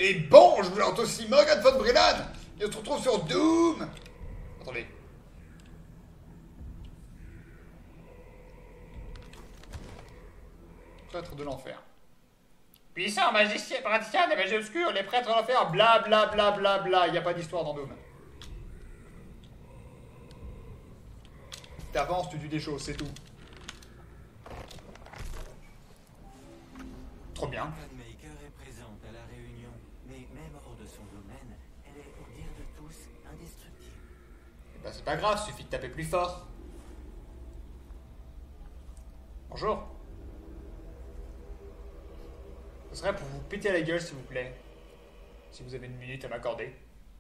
Et bon, je vous lance aussi Morgan von Brillan. Et on se retrouve sur Doom. Attendez. Prêtre de l'enfer. Puissant magicien, praticien des magies obscures, les prêtres de l'enfer, bla bla bla bla bla. Il n'y a pas d'histoire dans Doom. T'avances, tu tues des choses, c'est tout. Trop bien. Maker est présente à la réunion, mais même hors de son domaine, elle est, pour dire de tous, indestructible. Bah c'est pas grave, suffit de taper plus fort. Bonjour. Ce serait pour vous péter la gueule, s'il vous plaît. Si vous avez une minute à m'accorder.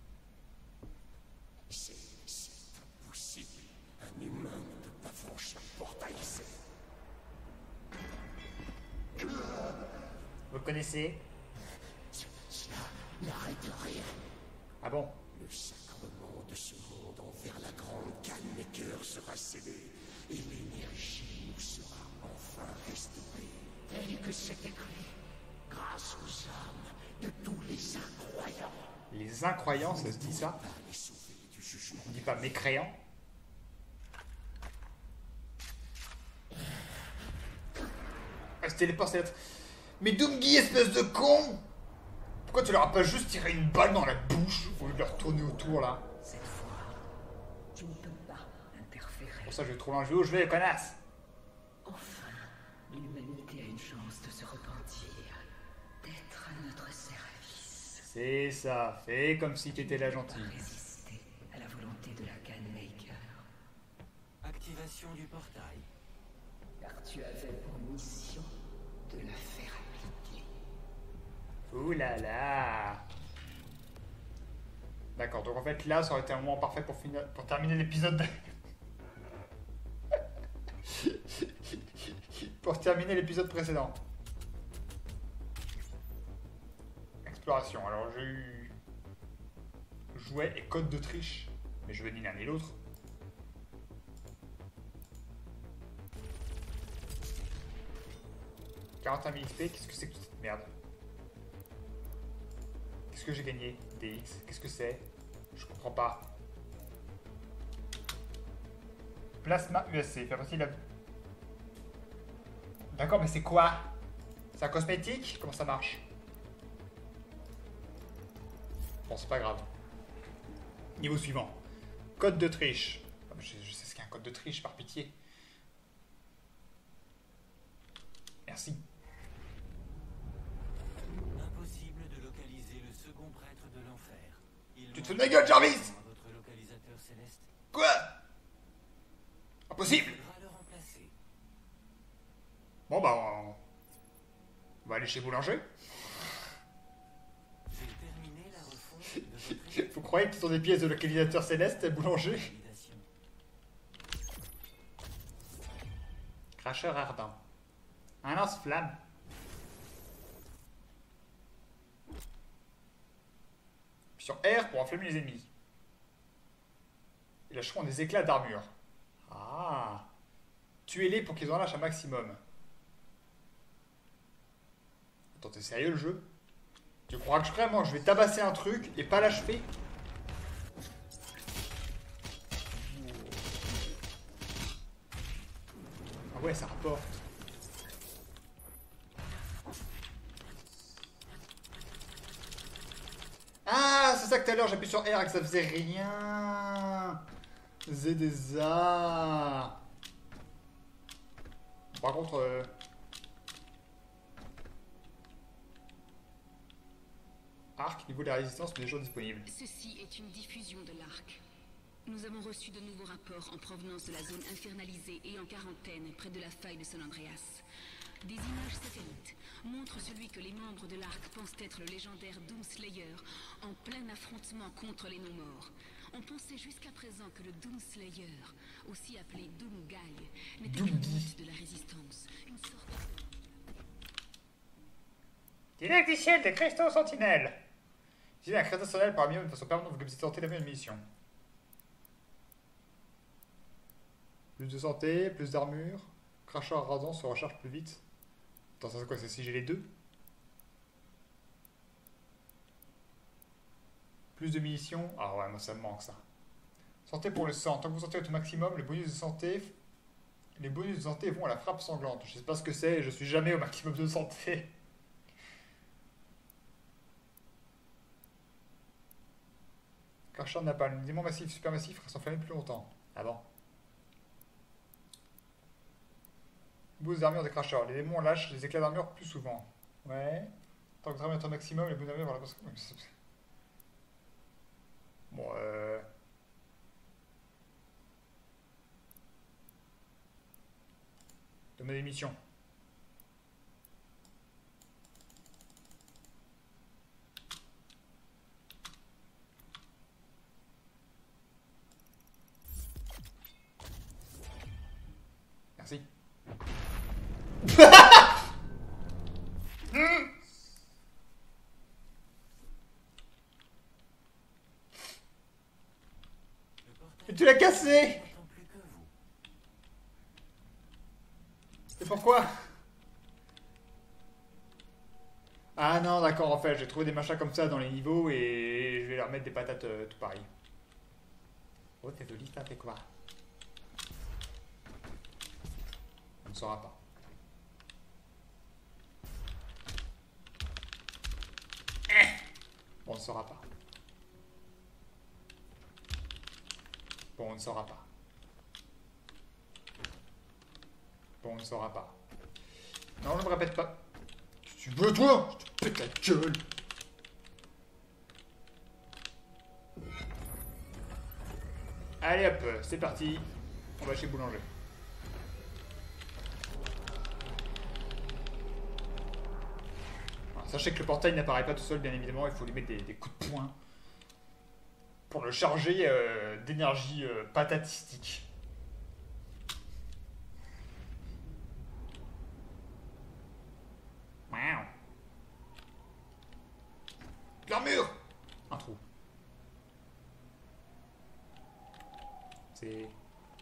C'est impossible. Un humain ne peut pas franchir le portail. Vous le connaissez? Cela n'arrête rien. Ah bon? Le sacrement de ce monde envers la grande Canemaker sera scellé et l'énergie nous sera enfin restaurée. Tel que c'est écrit, grâce aux âmes de tous les incroyants. Les incroyants, ça se dit ça? Pas les sauver du jugement. On dit pas mécréants? Ah, c'était les porcelaines. Mais Doomguy, espèce de con! Pourquoi tu leur as pas juste tiré une balle dans la bouche au lieu de leur tourner autour là? Cette fois, tu ne peux pas interférer. Pour ça, je vais trouver un jeu où je vais, connasse! Enfin, l'humanité a une chance de se repentir, d'être à notre service. C'est ça, fais comme si t'étais la Pas gentille. résister à la volonté de la Canemaker, Activation du portail. car tu avais pour mission de la faire appliquer. Ouh là là! D'accord, donc en fait là, ça aurait été un moment parfait pour terminer l'épisode. Pour terminer l'épisode précédent. Exploration. Alors j'ai eu jouet et code de triche, mais je veux ni l'un ni l'autre. « 41 000 XP, qu'est-ce que c'est que cette merde? Qu'est-ce que j'ai gagné? DX, qu'est-ce que c'est? Je comprends pas. Plasma USC, fait partie de la... D'accord, mais c'est quoi? C'est un cosmétique? Comment ça marche? Bon, c'est pas grave. Niveau suivant. Code de triche. Ah, je sais ce qu'est un code de triche, par pitié. Merci. Impossible de localiser le second prêtre de l'enfer. Tu te fais de ma gueule, Jarvis! Votre localisateur céleste. Quoi? Impossible! Il faudra le remplacer. Bon, bah, on va aller chez Boulanger. J'ai terminé la refonte de votre Vous croyez qu'ils sont des pièces de localisateur céleste, Boulanger? validation. Cracheur ardent. Un lance-flamme. Puis sur R pour enflammer les ennemis. Ils lâcheront des éclats d'armure. Ah. Tuez-les pour qu'ils en lâchent un maximum. Attends, t'es sérieux le jeu? Tu crois que vraiment je vais tabasser un truc et pas l'achever? Ah ouais, ça rapporte. Ah, c'est ça que tout à l'heure j'appuie sur R et que ça faisait rien. C'est des A. Par contre, arc, niveau de la résistance, mais déjà disponible. Ceci est une diffusion de l'arc. Nous avons reçu de nouveaux rapports en provenance de la zone infernalisée et en quarantaine près de la faille de San Andreas. Des images satellites montrent celui que les membres de l'arc pensent être le légendaire Doomslayer en plein affrontement contre les non-morts. On pensait jusqu'à présent que le Doomslayer, aussi appelé Doomguy, n'était qu'un mythe de la résistance, une sorte de... Didacticiel des cristaux sentinelles. Utilisez un cristal sentinelle parmi eux de façon permanente, vous comme si tentez la même mission. Plus de santé, plus d'armure. Cracheur rasant se recharge plus vite. Attends, ça c'est quoi? C'est si j'ai les deux? Plus de munitions. Ah ouais, moi ça me manque ça. Santé pour le sang. Tant que vous sentez votre maximum, les bonus de santé vont à la frappe sanglante. Je sais pas ce que c'est, je suis jamais au maximum de santé. Crachat de napalm. Les démons massifs, supermassifs restent enflammés plus longtemps. Ah bon? Boost d'armure des crachats. Les démons lâchent les éclats d'armure plus souvent. Ouais. Tant que vous travaillez votre maximum, les boosts d'armure vont à la passe. Bon, Donne-moi des missions. Merci. Mais tu l'as cassé! C'est pourquoi? Ah non, d'accord, en fait, j'ai trouvé des machins comme ça dans les niveaux et je vais leur mettre des patates tout pareil. Oh, t'es joli, ça fait quoi? On ne saura pas. Bon, on ne saura pas. Bon, on ne saura pas. Bon, on ne saura pas. Non, ne me répète pas. Si tu veux, toi, je te pète la gueule. Allez hop, c'est parti. On va chez Boulanger. Alors, sachez que le portail n'apparaît pas tout seul, bien évidemment. Il faut lui mettre des coups de poing pour le charger d'énergie patatistique. L'armure! Un trou. C'est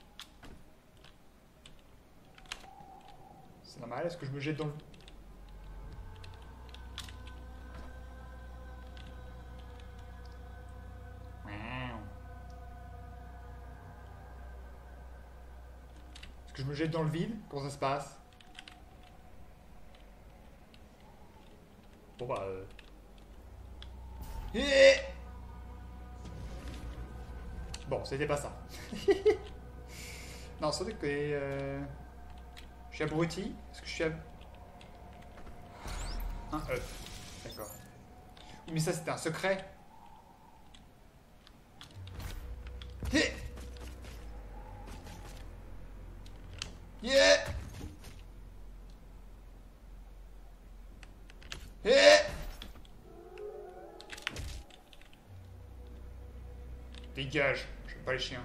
normal, est-ce que je me jette dans le... Est-ce que je me jette dans le vide? Comment ça se passe? Bon bah... Bon, c'était pas ça. Non, c'est vrai que... Je suis abruti. Est-ce que je suis Un œuf. D'accord. Oui, mais ça, c'était un secret. Yeah. Dégage, j'aime pas les chiens.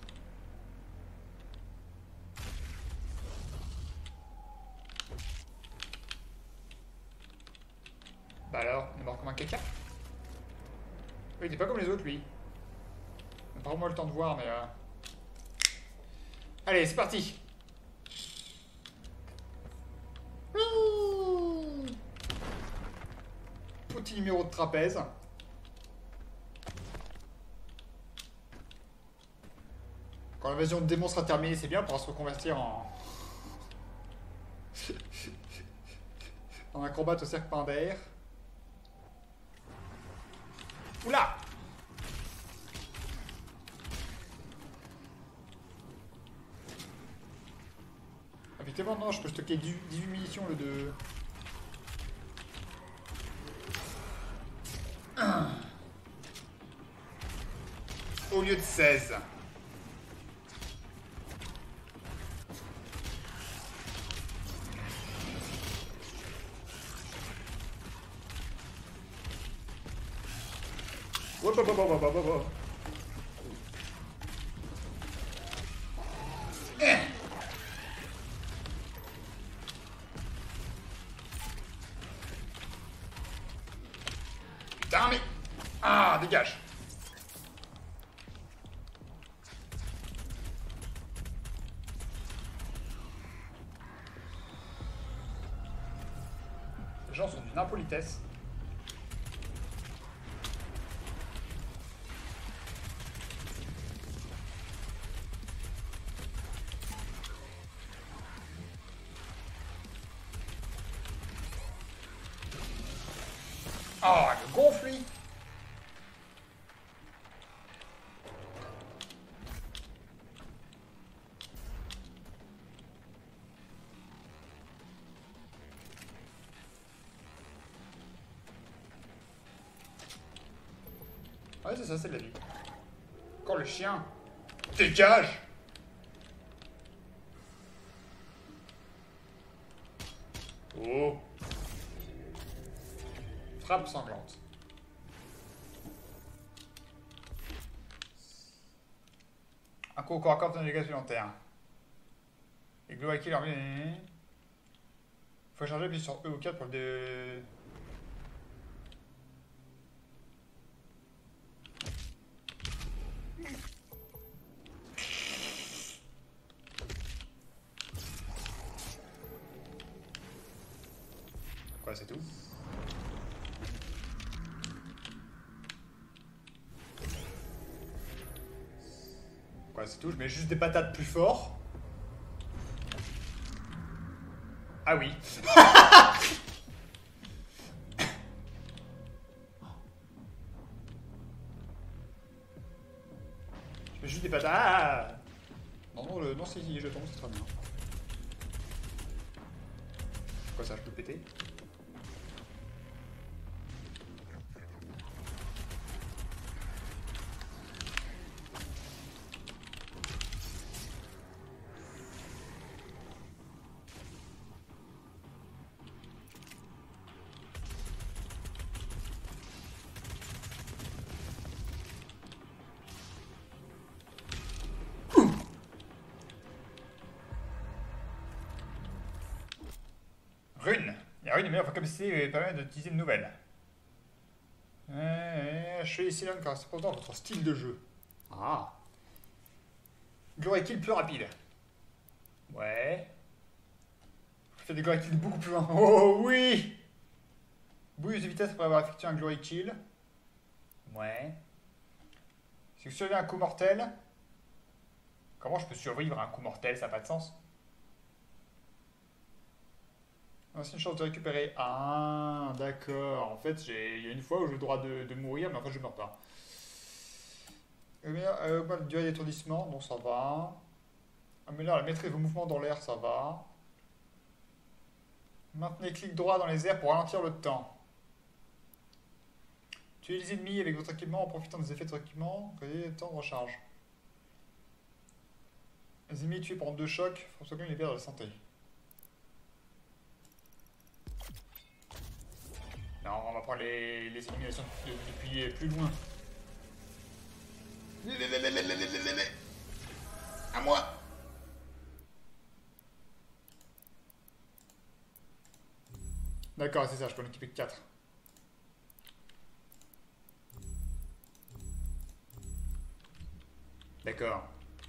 Bah alors, il est mort comme un caca. Oui, il est pas comme les autres, lui. On n'a pas vraiment le temps de voir, mais... Allez, c'est parti. Petit numéro de trapèze. Quand l'invasion de démons sera terminée, c'est bien, on pourra se reconvertir en... en acrobate au serpentaire. Oula! Effectivement, non, je peux stocker 18 munitions, le de... Au lieu de 16. Hop, hop, hop, hop, hop, hop. Putain, mais... Ah, dégage. Les gens sont d'une impolitesse. Ah, le gonfle, lui. Ouais, c'est ça, c'est de la vie. Encore le chien. Dégage! Oh. Frappe sanglante. Un coup au corps à corps de dégâts supplémentaires. Et Glow Kill en Il faut charger puis sur E ou 4 pour le Quoi, c'est tout? Quoi, c'est tout? Je mets juste des patates plus fort. Ah oui. Je mets juste des patates. Ah non, non, non, si, je tombe, c'est très bien. Quoi, ça, je peux péter? Rune. La rune est meilleure pour capacité et permet d'utiliser une nouvelle. Achevez les cylindres correspondant à votre style de jeu. Ah. Glory kill plus rapide. Ouais. Je fais des glory kills beaucoup plus loin. Oh oui. Boost de vitesse après avoir effectué un glory kill. Ouais. Si vous survivez à un coup mortel. Comment je peux survivre à un coup mortel? Ça n'a pas de sens. C'est une chance de récupérer. Ah, d'accord. En fait, il y a une fois où j'ai le droit de mourir, mais en fait, je ne meurs pas. Augmente la durée d'étourdissement, donc ça va. Améliore la maîtrise de vos mouvements dans l'air, ça va. Maintenez clic droit dans les airs pour ralentir le temps. Tuez les ennemis avec votre équipement en profitant des effets de votre équipement. Créez le temps de recharge. Les ennemis tués pendant 2 chocs, François Gagnon libère de la santé. Non, on va prendre les éliminations depuis plus loin. À moi. D'accord, c'est ça, je peux en équiper que 4. D'accord.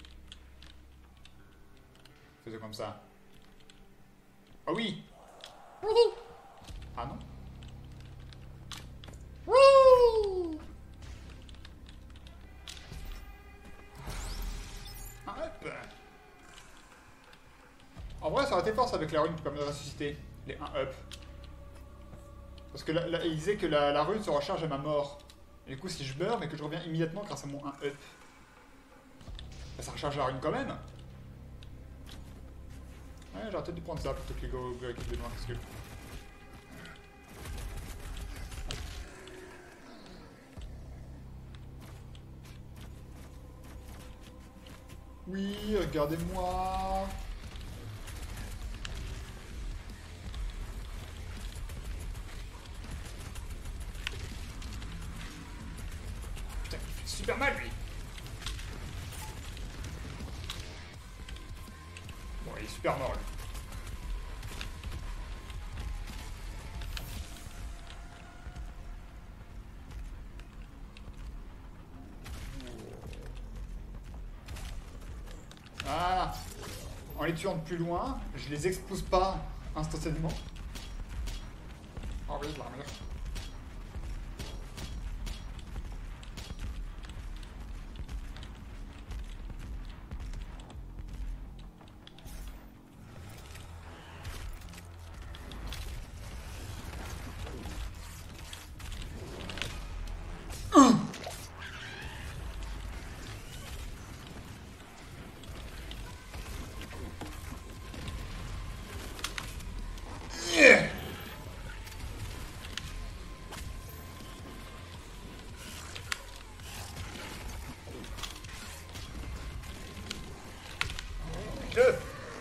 Faisons comme ça. Ah oui. Ah non. En vrai, ça aurait été force avec la rune qui permet de ressusciter les 1 up. Parce que il disait que la rune se recharge à ma mort. Et du coup, si je meurs, mais que je reviens immédiatement grâce à mon 1 up, bah, ça recharge la rune quand même. Ouais, j'aurais peut-être dû prendre ça plutôt que les go avec les loin, parce que... Oui, regardez-moi. Putain, il fait super mal, lui. Bon, il est super mort, lui. Voilà. En les tuant de plus loin, je les expose pas instantanément. Oh oui, l'armure. Le.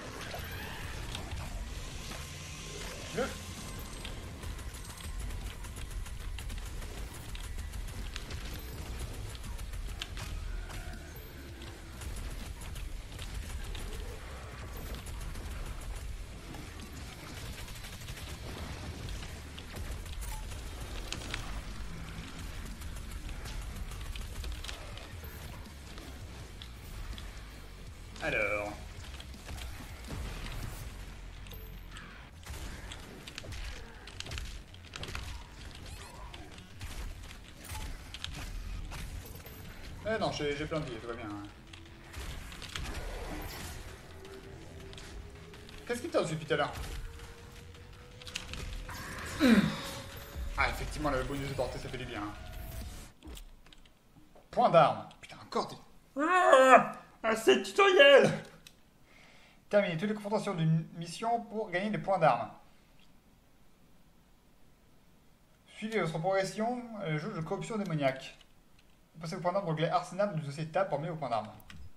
Alors. Eh non, j'ai plein de vie, tout va bien. Qu'est-ce qui t'a reçu depuis tout à l'heure? Ah, effectivement, le bonus de portée, ça fait du bien. Point d'arme. Putain, encore des... c'est le tutoriel. Terminez toutes les confrontations d'une mission pour gagner des points d'armes. Suivez votre progression, jauge de corruption démoniaque. Passez vos points d'armes pour régler arsenal du dossier table pour mieux vos points d'armes.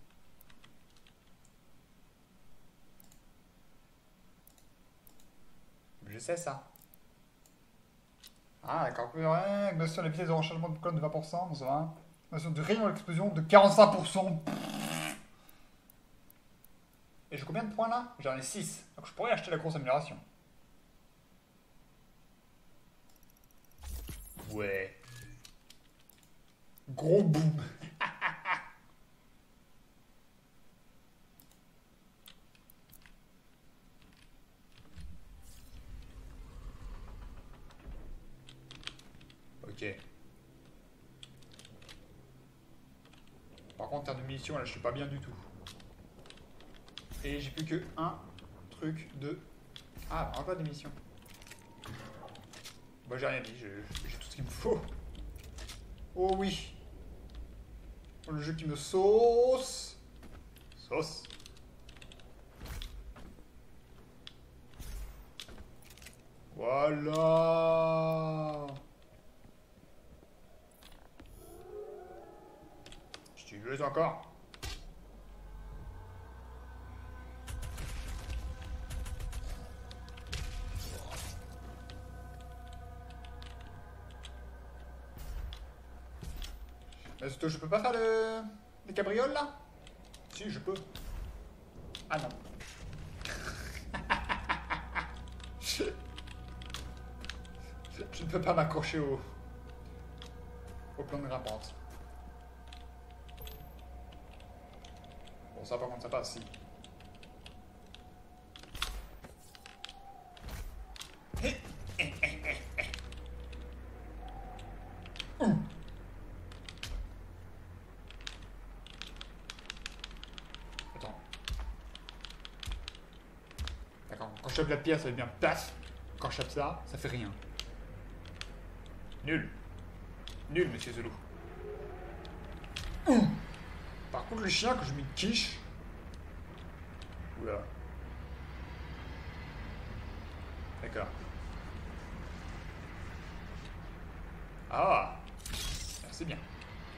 Je sais ça. Ah d'accord, augmentation de la vitesse de rechargement de colonne de 20%, bon ça va. Augmentation de rayon d'explosion de 45%. Et j'ai combien de points là? J'en ai 6. Donc je pourrais acheter la grosse amélioration. Ouais. Gros boom. Ok. Par contre, en termes de munitions, là, je suis pas bien du tout. Et j'ai plus que un truc de... Ah, encore des munitions. Bah, j'ai rien dit, j'ai tout ce qu'il me faut. Oh oui. Le jeu qui me sauce. Sauce. Voilà. Si tu veux encore. Est-ce que je peux pas faire les cabrioles là? Si, je peux. Ah non. je ne peux pas m'accrocher au plan de grimpante. Bon, ça par contre, ça passe, si. Attends. D'accord, quand je chope la pierre, ça fait bien paf. Quand je chope ça, ça fait rien. Nul. Nul, monsieur Zelou. Par contre, le chien, que je m'y quiche. Oula. D'accord. Ah, c'est bien.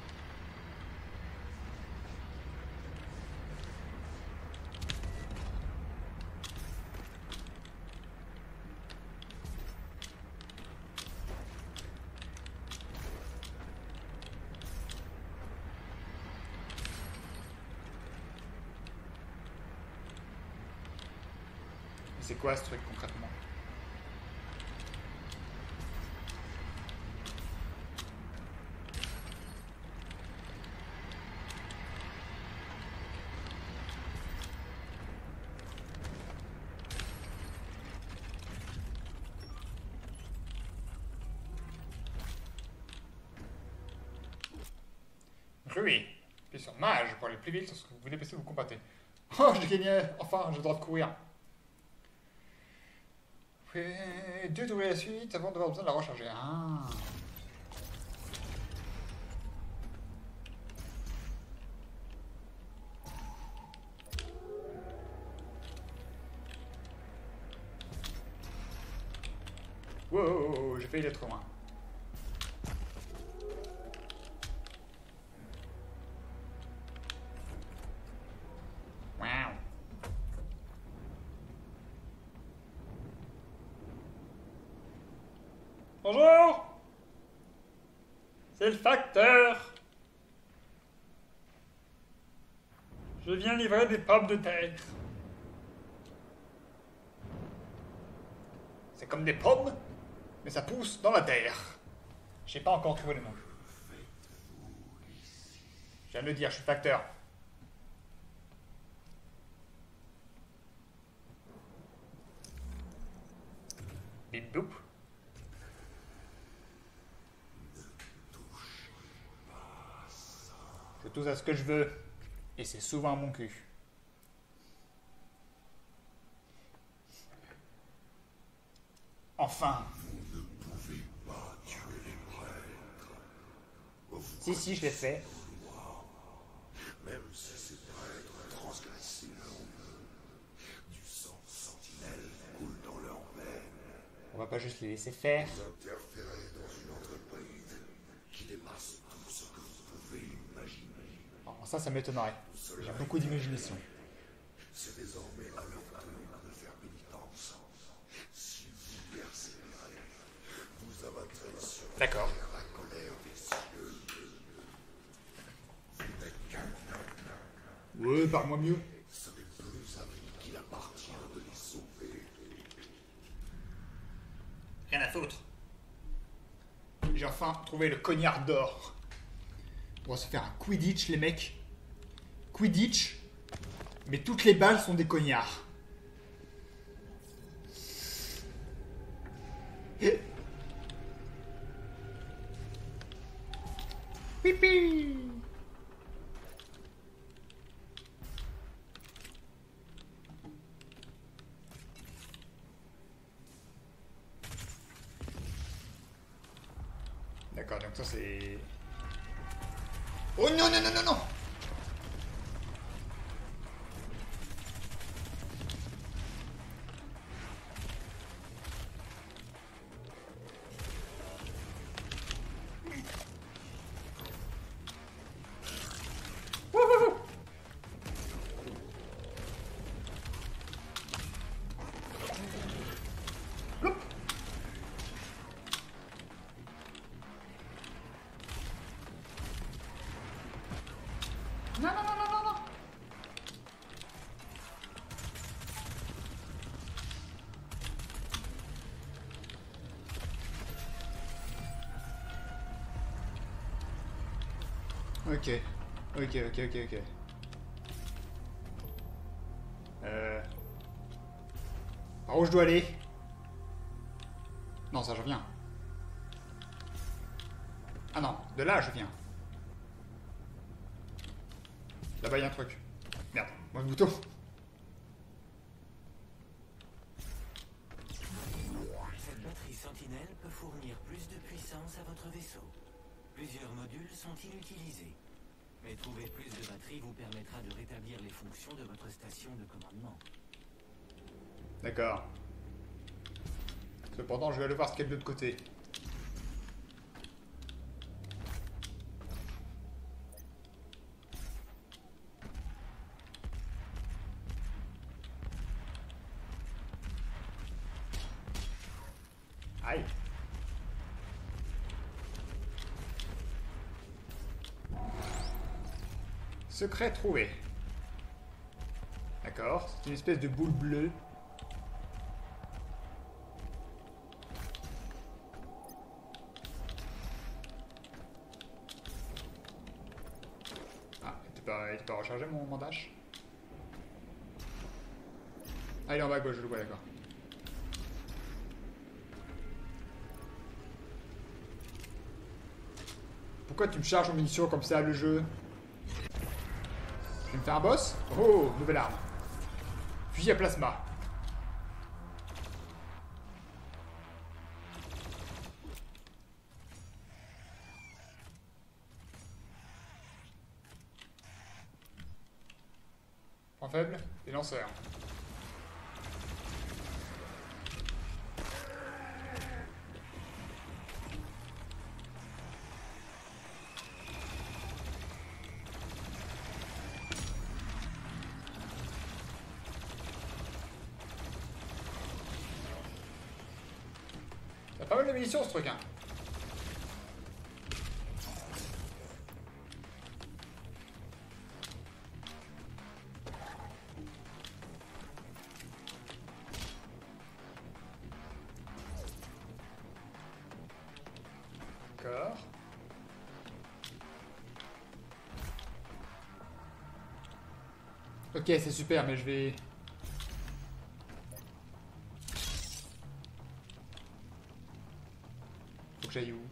C'est quoi ce truc concrètement? Oui. Puis sur mage pour aller plus vite lorsque vous déplacez vous combattez. Oh, j'ai gagné. Enfin, j'ai le droit de courir. Deux tours à la suite avant d'avoir besoin de la recharger. Ah. Wow, j'ai failli aller trop loin. Wow. Bonjour. C'est le facteur. Je viens livrer des pommes de terre. C'est comme des pommes, mais ça pousse dans la terre. J'ai pas encore trouvé le nom. Je viens de le dire, je suis facteur. Bip boop. Je touche à ce que je veux. Et c'est souvent à mon cul. Enfin. Vous ne pouvez pas tuer les prêtres. Si, je l'ai fait. Même si ces prêtres transgressent leur vœu, du sang sentinelle coule dans leurs veines. On va pas juste les laisser faire. Vous interférez dans une entreprise qui dépasse tout ce que vous pouvez imaginer. Alors ça m'étonnerait. J'ai beaucoup d'imagination. C'est désormais à leur tour de faire pénitence. Si vous persévérez, vous abattrez sur D'accord. la colère des cieux. Vous n'êtes qu'un homme. Ouais, parle-moi mieux. Ce n'est plus à vous qu'il appartient de les sauver. Rien à foutre. J'ai enfin trouvé le cognard d'or. On va se faire un Quidditch, les mecs. Quidditch, mais toutes les balles sont des cognards. Pipi. D'accord, donc ça c'est... Oh non, non, non, non, non. Non, non, non, non, non, non. Ok. Ok. Par où je dois aller? Non, ça je reviens. Ah non, de là je viens. Là-bas, il y a un truc. Merde, moi le bouton. Cette batterie sentinelle peut fournir plus de puissance à votre vaisseau. Plusieurs modules sont inutilisés. Mais trouver plus de batterie vous permettra de rétablir les fonctions de votre station de commandement. D'accord. Cependant, je vais aller voir ce qu'il y a de l'autre côté. Aïe. Secret trouvé. D'accord, c'est une espèce de boule bleue. Ah, il était pas rechargé mon mandache? Ah, il est en bas à gauche, je le vois, d'accord. Pourquoi tu me charges en munitions comme ça, le jeu? Je vais me faire un boss? Oh, nouvelle arme. Fusil à plasma. Point faible, les lanceurs. pas mal de munitions ce truc, hein. D'accord. Ok, c'est super, mais je vais... Faut que j'aille où?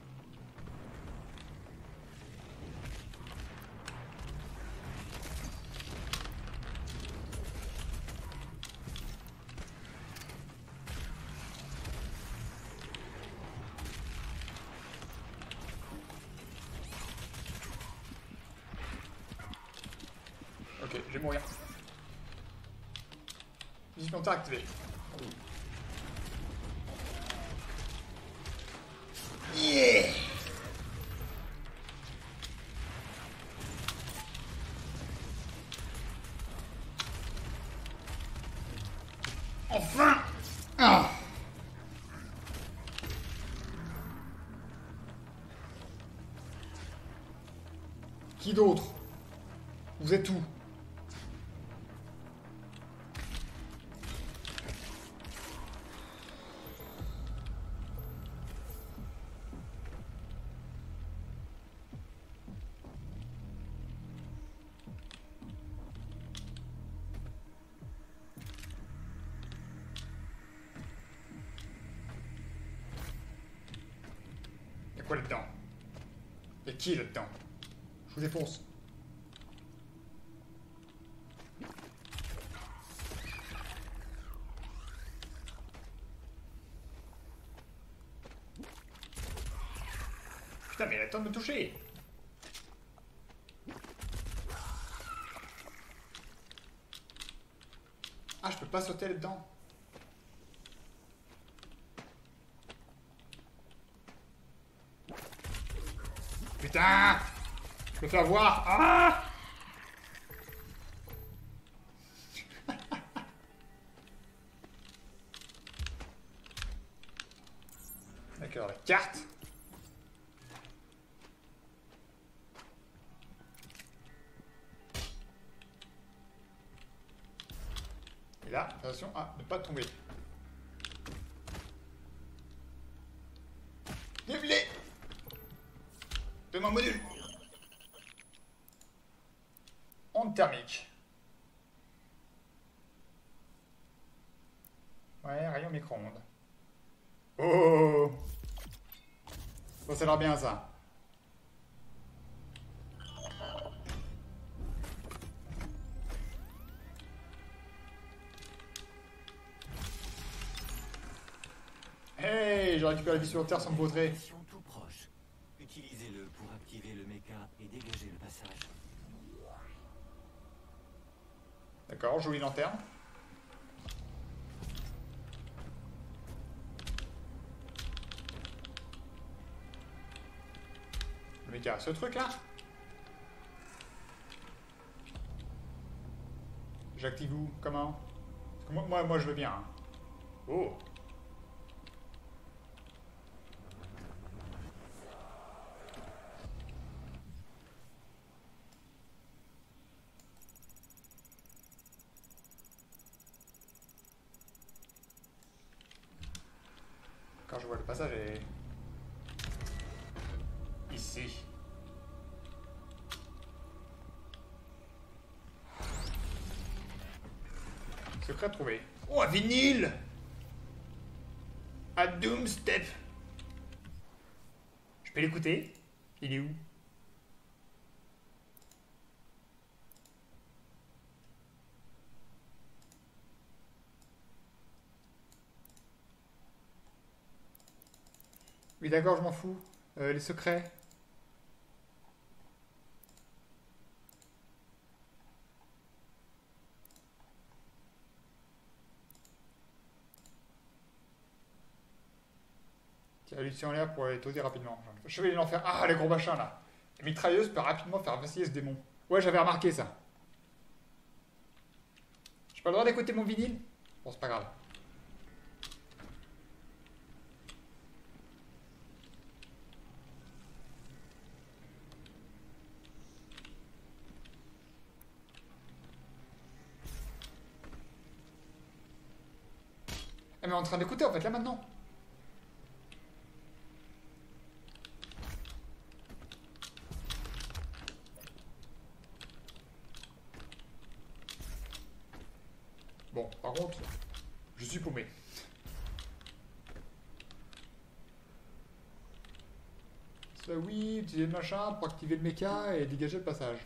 Ok, je vais mourir. Mission supplémentaire activée. Yeah! Enfin! Ah! Qui d'autre? Vous êtes où? Y'a quoi là-dedans? Y'a qui là-dedans? Je vous défonce. Putain, mais il a le temps de me toucher. Ah, je peux pas sauter là-dedans. Putain! Je me fais avoir. Ah! D'accord, la carte. Et là, attention à ne pas tomber. Lève-les! Donne-moi un module. Onde thermique. Ouais, rayon micro-ondes. Oh! Bon, ça a l'air bien ça. Hey, j'ai récupéré la vie sur Terre sans me vautrer. Tout proche. Utilisez-le pour activer le méca et dégager le passage. D'accord, jolie lanterne. Le méca, ce truc là. J'active où? Comment? Parce que moi je veux bien. Hein. Oh! Quand je vois le passage est... ici. Secret trouvé. Oh, un vinyle! À Doomstep. Je peux l'écouter? Il est où? Oui, d'accord, je m'en fous. Les secrets. Tire l'ulti en l'air pour les toser rapidement. Chevalier de l'enfer. Ah, les gros machins là. La mitrailleuse peut rapidement faire vaciller ce démon. Ouais, j'avais remarqué ça. J'ai pas le droit d'écouter mon vinyle? Bon, c'est pas grave. Ah mais on est en train d'écouter en fait là maintenant. Bon, par contre, je suis paumé. Ça oui, utiliser le machin pour activer le mecha et dégager le passage.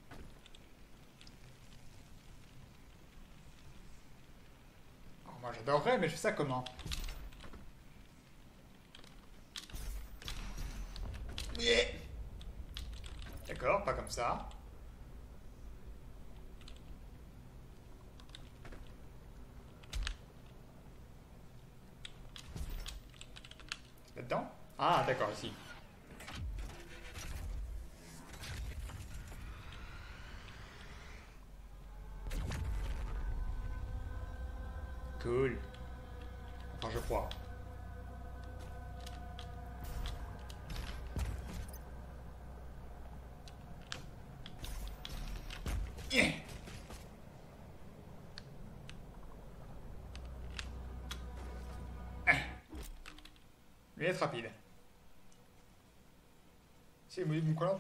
Alors moi j'adorerais, mais je fais ça comment? Yeah. D'accord, pas comme ça. Là-dedans? Ah, d'accord, ici. Cool. Enfin, je crois. Yeah. Lui être rapide. C'est mon collant.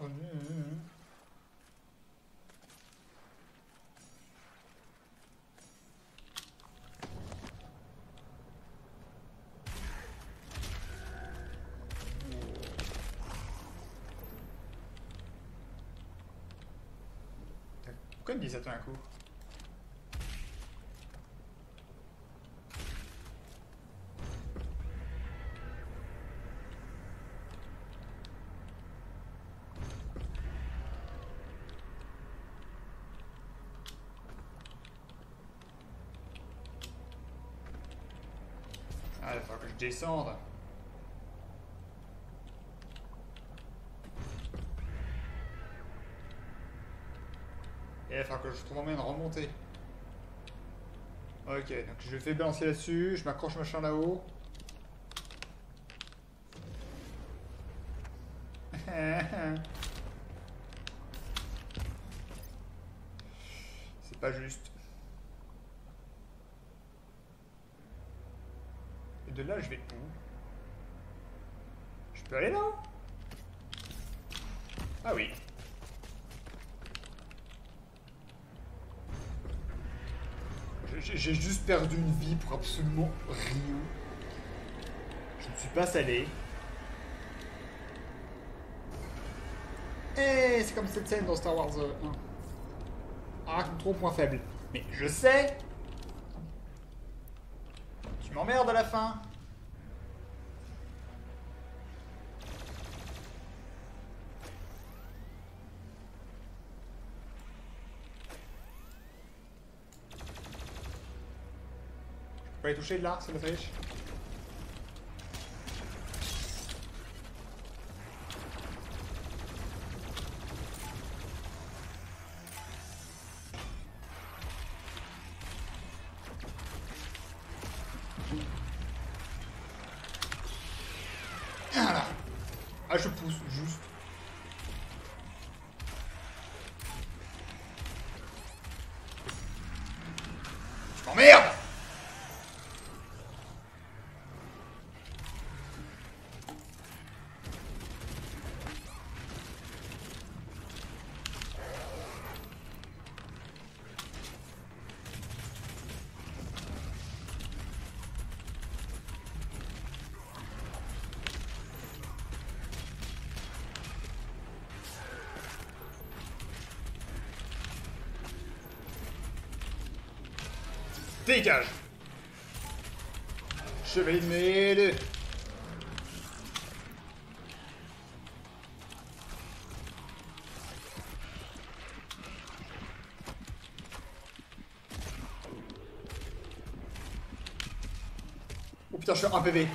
Pourquoi il me dit ça tout d'un coup? Ah, il va falloir que je descende. Et il va falloir que je trouve un moyen de remonter. Ok, donc je fais balancer là-dessus, je m'accroche machin là-haut. C'est pas juste. Et de là, je vais où? Je peux aller là? Ah oui. J'ai juste perdu une vie pour absolument rien. Je ne suis pas salé. Et c'est comme cette scène dans Star Wars 1. Ah, trop point faible. Mais je sais. Tu m'emmerdes à la fin. Je peux pas les toucher de là, c'est la triche. Voilà. Ah, je pousse, juste. Je m'emmerde. Dégage. Chevalier de mêlée. Oh putain, je suis un PV.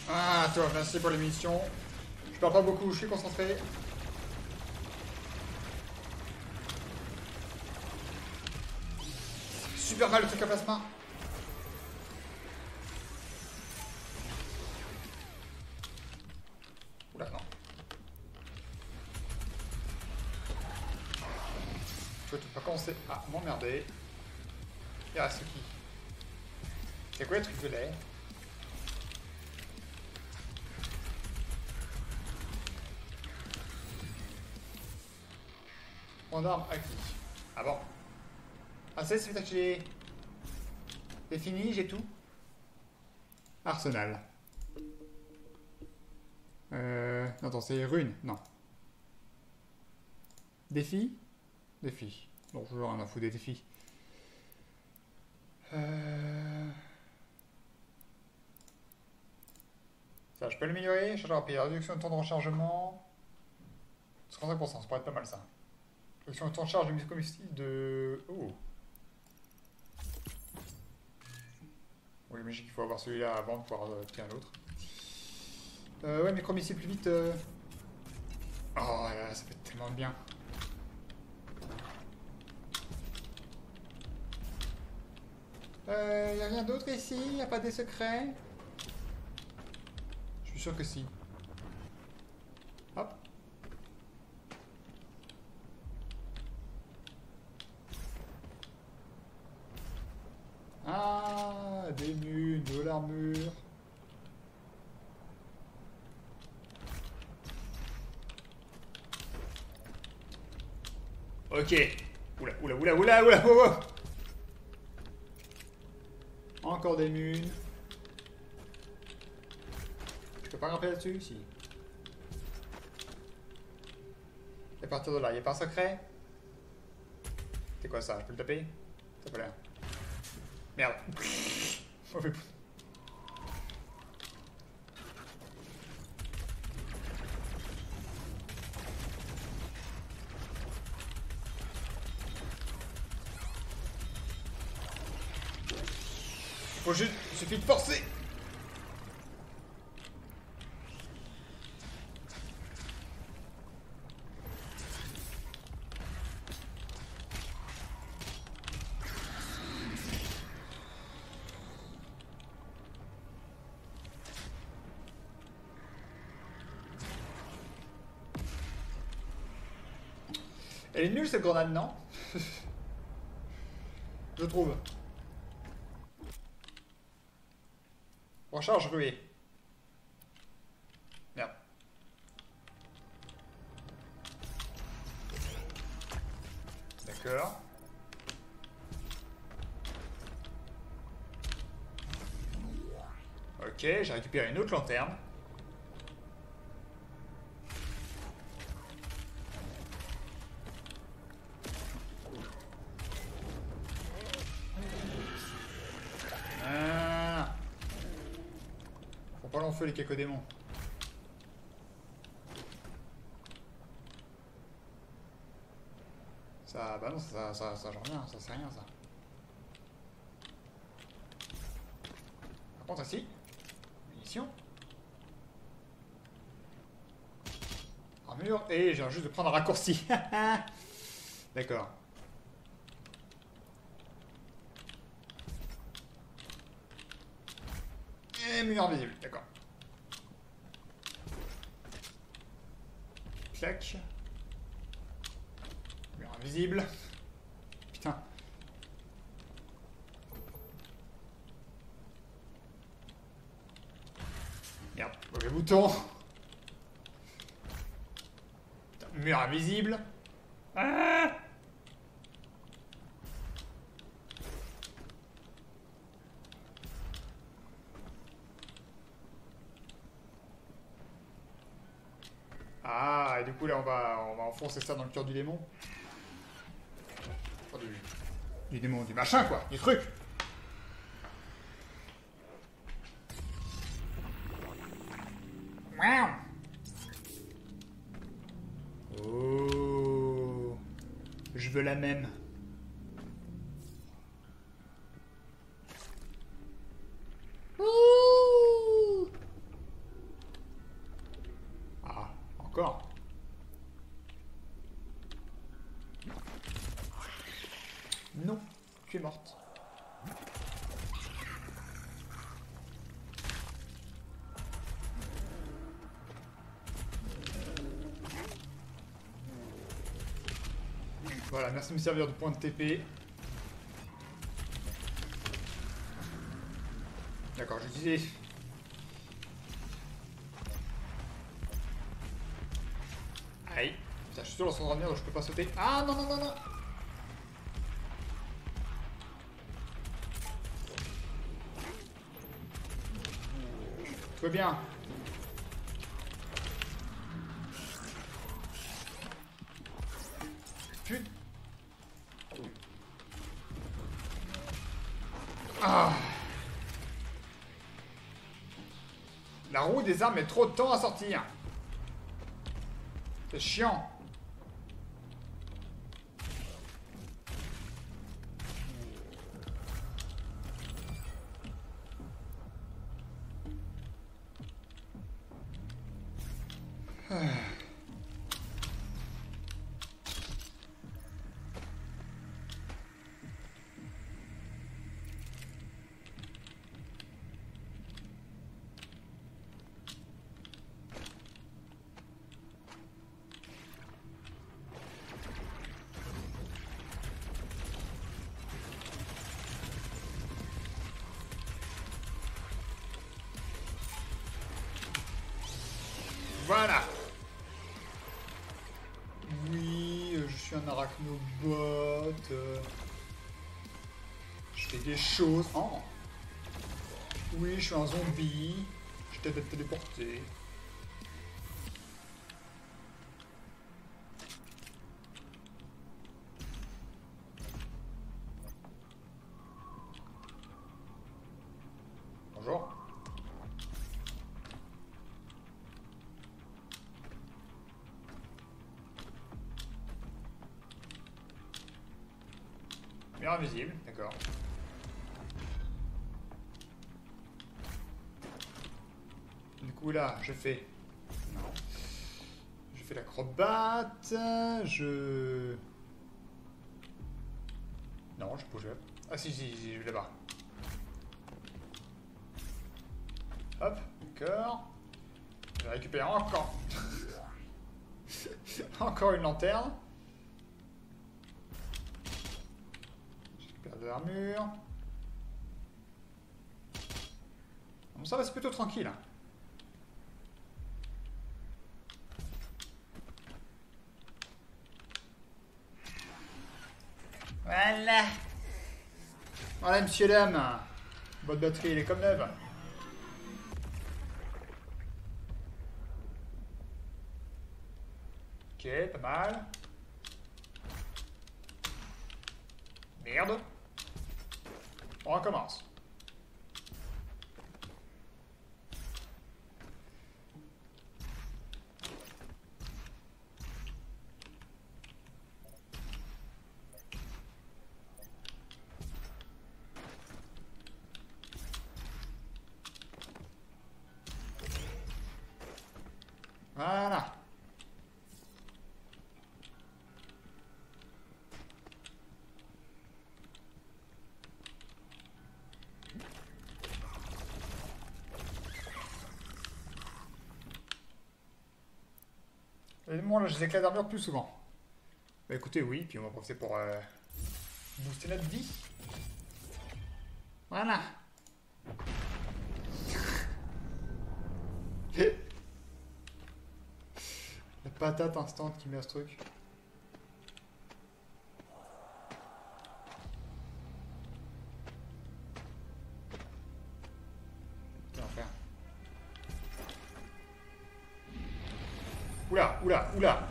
Ah, toi, merci pour les munitions. Je perds pas beaucoup, je suis concentré. Super mal le truc à plasma. Oula, non. Je peux pas commencer à m'emmerder. Il reste qui? C'est quoi le truc de lait? Point d'arme acquis. Ah bon? Ah c'est fait que j'ai... C'est fini, j'ai tout. Arsenal. Non, attends, c'est rune. Non. Défi? Défi. Bon, je n'ai rien à foutre des défis. Ça, je peux l'améliorer. Chargeur rapide. Réduction de temps de rechargement. 35%, ça pourrait être pas mal ça. Réduction de temps de charge de combustible de... Oh. Oui, mais il faut avoir celui-là avant de pouvoir tirer un autre. Ouais, micro-missile plus vite. Oh là là, ça fait tellement bien. Y a rien d'autre ici? Y a pas des secrets? Je suis sûr que si. Hop. Ah, des mules, de l'armure. Ok. Oula, oula, oula, oula, oula, oula. Encore des mules. Je peux pas grimper là-dessus? Si. Et à partir de là, il n'y a pas un secret? C'est quoi ça? Je peux le taper? Ça peut l'air. Merde. Mauvais coup. Faut juste... Il suffit de forcer. Elle est nulle cette grenade, non? Je trouve. Recharge ruée. Merde. D'accord. Ok, j'ai récupéré une autre lanterne. Faut pas l'enfeu les cacodémons. Ça, bah non, ça genre rien, ça c'est rien ça. Par contre, ici, munitions. Armure, et j'ai juste de prendre un raccourci. D'accord. Et mur invisible, d'accord. Clac. Mur invisible. Putain. Merde, mauvais bouton. Putain, mur invisible. Ah! Ah, et du coup là on va enfoncer ça dans le cœur du démon. Enfin, du démon, du machin quoi, du truc. Oh, je veux la même. Ouh. Encore. Non, tu es morte. Voilà, merci de me servir de point de TP. D'accord, je disais... Aïe. Putain, je suis sûr, dans son avenir, je peux pas sauter. Ah non, non, non, non. Tout va bien. Putain. Ah. La roue des armes met trop de temps à sortir. C'est chiant. Voilà. Oui, je suis un arachnobot. Je fais des choses. Oh. Oui, je suis un zombie. Je t'aide à te téléporter. Bonjour. Mur invisible, d'accord. Du coup là, je fais... Non. Je fais l'acrobate. Je... Non, je bouge. Ah si, si, je vais là-bas. Hop, d'accord. Je vais récupérer encore. Encore une lanterne. De l'armure. Bon, ça va, c'est plutôt tranquille. Voilà. Voilà, monsieur, dame. Votre batterie, elle est comme neuve. Ok, pas mal. Merde. On recommence. Voilà. Et moi, là, je éclats d'armure plus souvent. Bah écoutez, oui, puis on va profiter pour booster notre vie. Voilà. La patate instant qui met à ce truc. Quel enfer. Oula, oula, oula.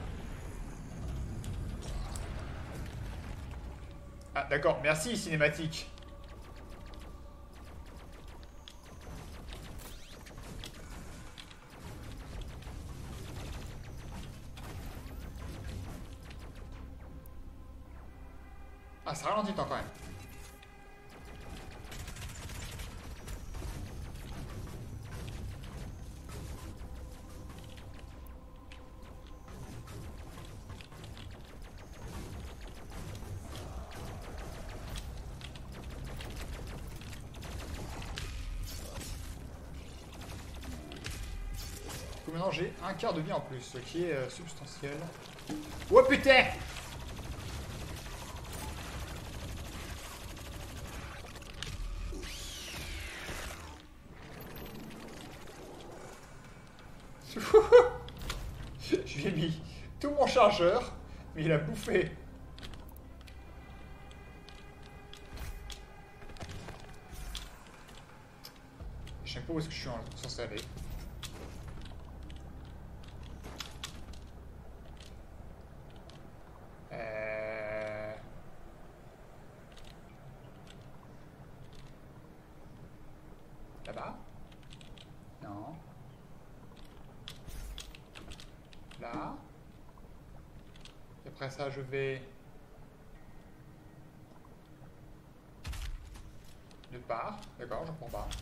Ah, d'accord, merci, cinématique. Ah, ça ralentit le temps quand même. coup maintenant j'ai un quart de vie en plus, ce qui est substantiel. Oh putain! Je lui ai mis tout mon chargeur, mais il a bouffé. Je sais pas où est-ce que je suis censé aller. Là-bas? Non. Là. Et après ça, je vais... de part. D'accord, je prends pas.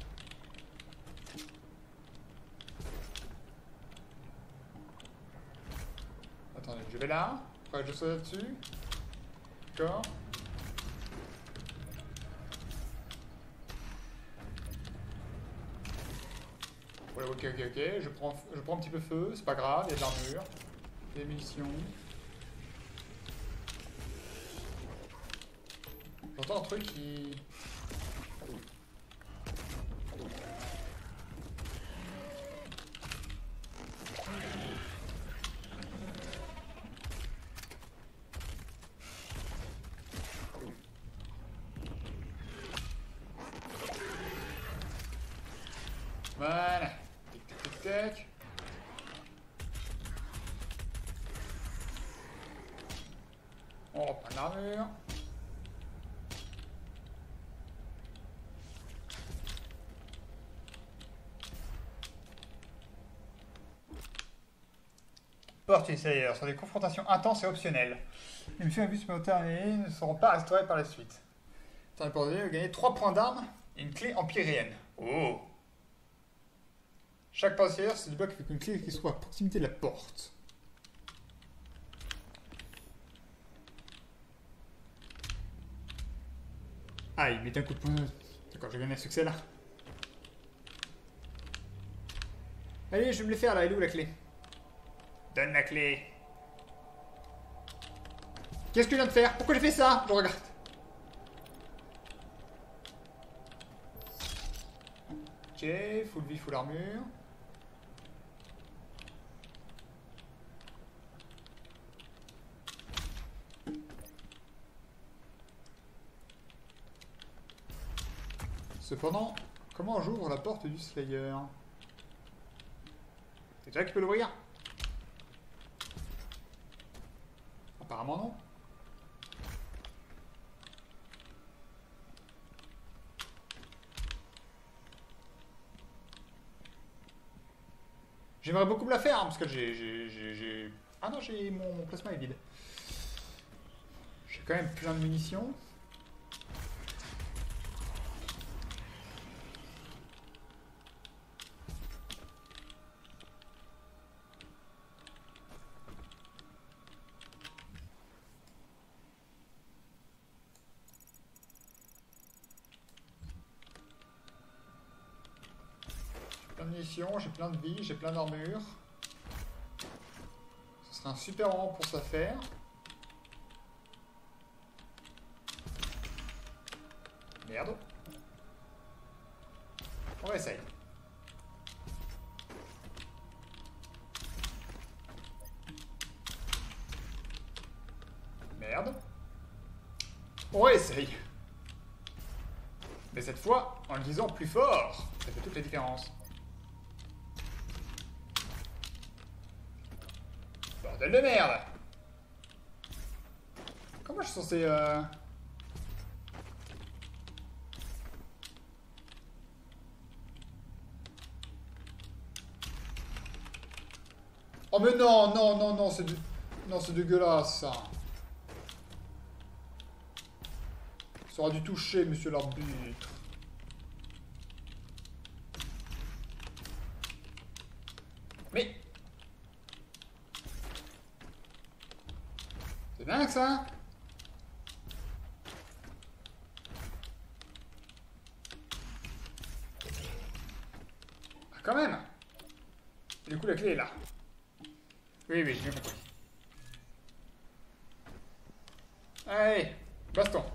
Attendez, je vais là. Après, je saute là-dessus. D'accord. Ouais, ok. Je prends un petit peu feu, c'est pas grave, il y a de l'armure. Des munitions. J'entends un truc qui... Voilà. Tic. On reprend l'armure. Porte extérieure. Sur des confrontations intenses et optionnelles. Les missions à but supplémentaire ne seront pas restaurées par la suite. Attendez, pour gagner 3 points d'armes et une clé empyréenne. Oh! Chaque passeur se débloque avec une clé qui se trouve à proximité de la porte. Ah, il met un coup de poing. D'accord, j'ai gagné un succès là. Allez, je vais me les faire là. Elle est où la clé? Donne la clé. Qu'est-ce que je viens de faire? Pourquoi j'ai fait ça? Je regarde. Ok, full vie, full armure. Cependant, comment j'ouvre la porte du Slayer? C'est toi qui peux l'ouvrir? Apparemment non. J'aimerais beaucoup me la faire, hein, parce que j'ai... Ah non, mon plasma est vide. J'ai quand même plein de munitions. J'ai plein de vie, j'ai plein d'armure. Ce serait un super moment pour ça faire. Merde. On va essayer. Merde. On essaye. Mais cette fois, en le disant plus fort, ça fait toute la différence. Bordel de merde! Comment je suis censé... Oh mais non, c'est non, c'est dégueulasse ça. Ça aura dû toucher, monsieur l'arbitre. Mais... C'est dingue ça. Ah, quand même. Du coup, la clé est là. Oui, oui, j'ai bien compris. Allez, baston.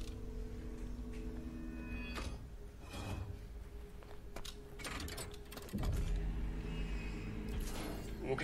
Ok.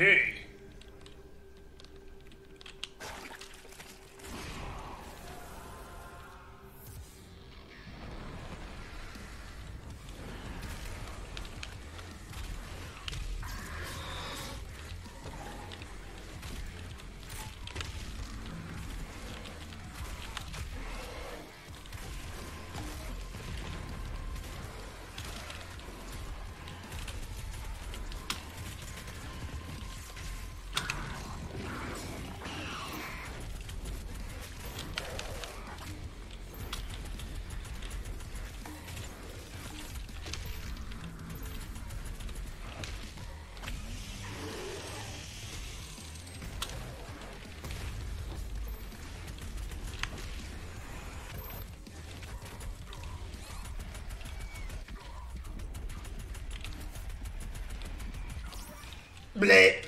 Blé.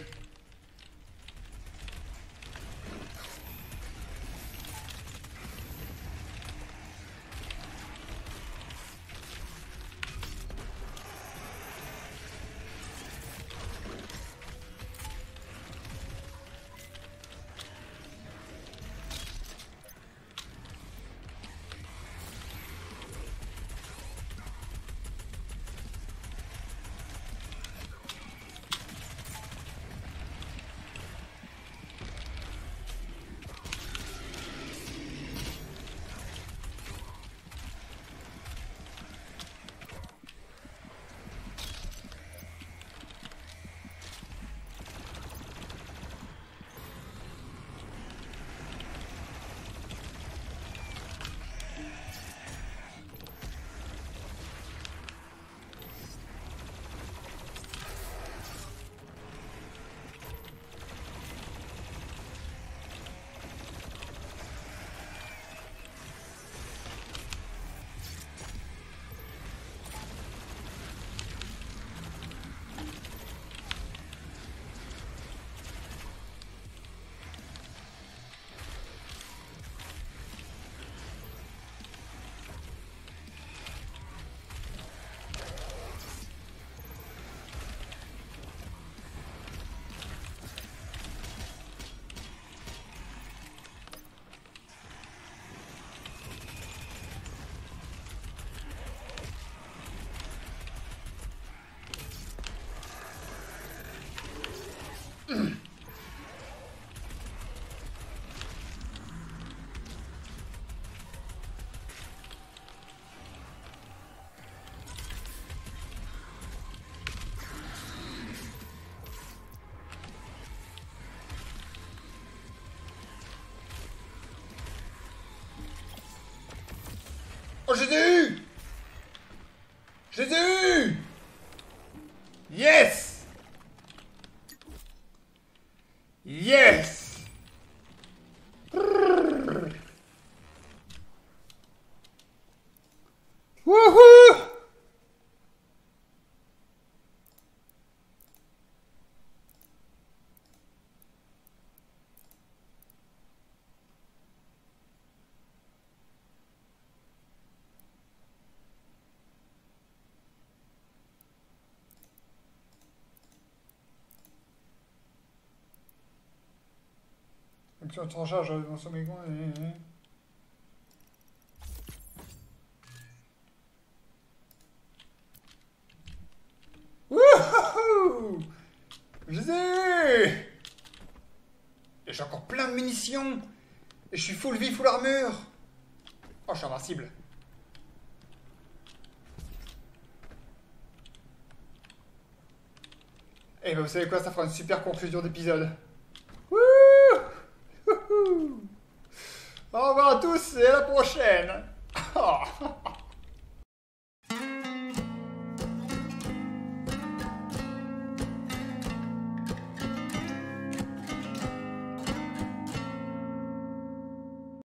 Oh, Jésus! Jésus! Yes! Yes! Wouhou! Action en charge dans son mégon. Wouhou! Jésus! Et j'ai encore plein de munitions! Et je suis full vie, full armure! Oh, je suis invincible! Et ben vous savez quoi, ça fera une super conclusion d'épisode. Wouh! Au revoir à tous et à la prochaine! Oh.